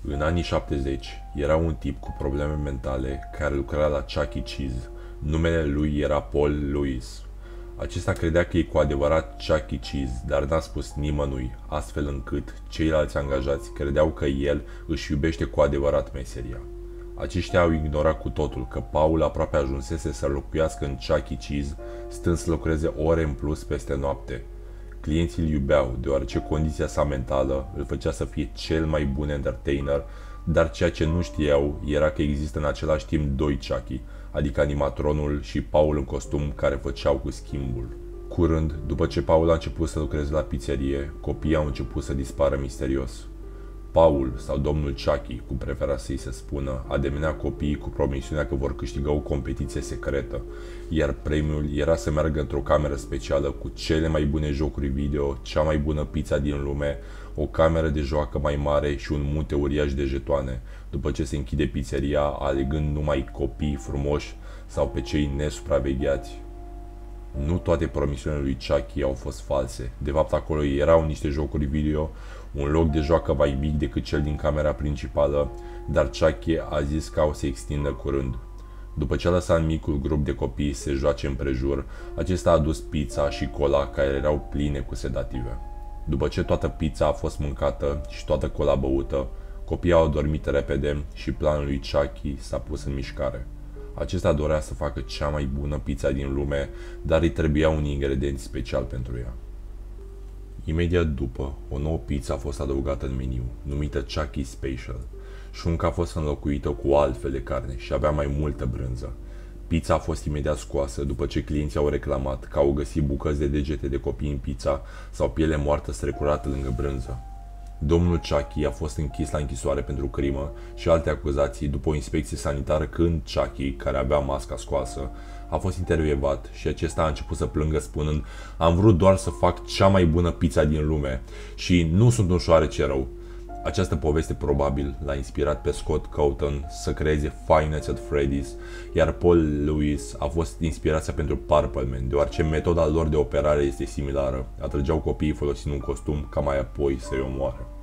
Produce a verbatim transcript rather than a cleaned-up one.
În anii șaptezeci, era un tip cu probleme mentale care lucra la Chuck E. Cheese. Numele lui era Paul Lewis. Acesta credea că e cu adevărat Chuck E. Cheese, dar n-a spus nimănui, astfel încât ceilalți angajați credeau că el își iubește cu adevărat meseria. Aceștia au ignorat cu totul că Paul aproape ajunsese să locuiască în Chuck E. Cheese, stând să lucreze ore în plus peste noapte. Clienții îl iubeau, deoarece condiția sa mentală îl făcea să fie cel mai bun entertainer, dar ceea ce nu știau era că există în același timp doi Chucky, adică animatronul și Paul în costum care făceau cu schimbul. Curând, după ce Paul a început să lucreze la pizzerie, copiii au început să dispară misterios. Paul, sau domnul Chucky, cum prefera să-i se spună, ademenea copiii cu promisiunea că vor câștiga o competiție secretă, iar premiul era să meargă într-o cameră specială cu cele mai bune jocuri video, cea mai bună pizza din lume, o cameră de joacă mai mare și un munte uriaș de jetoane, după ce se închide pizzeria, alegând numai copii frumoși sau pe cei nesupravegheați. Nu toate promisiunile lui Chucky au fost false. De fapt, acolo erau niște jocuri video, un loc de joacă mai mic decât cel din camera principală, dar Chucky a zis că o să se extindă curând. După ce a lăsat micul grup de copii să se joace împrejur, acesta a adus pizza și cola care erau pline cu sedative. După ce toată pizza a fost mâncată și toată cola băută, copiii au dormit repede și planul lui Chucky s-a pus în mișcare. Acesta dorea să facă cea mai bună pizza din lume, dar îi trebuia un ingredient special pentru ea. Imediat după, o nouă pizza a fost adăugată în meniu, numită Chucky Special. Șunca a fost înlocuită cu altfel de carne și avea mai multă brânză. Pizza a fost imediat scoasă după ce clienții au reclamat că au găsit bucăți de degete de copii în pizza sau piele moartă strecurată lângă brânză. Domnul Chucky a fost închis la închisoare pentru crimă și alte acuzații după o inspecție sanitară când Chucky, care avea masca scoasă, a fost intervievat și acesta a început să plângă spunând: "Am vrut doar să fac cea mai bună pizza din lume și nu sunt un șoarece rău." Această poveste probabil l-a inspirat pe Scott Cawthon să creeze Five Nights at Freddy's, iar Paul Lewis a fost inspirația pentru Purple Man, deoarece metoda lor de operare este similară. Atrăgeau copiii folosind un costum ca mai apoi să-i omoare.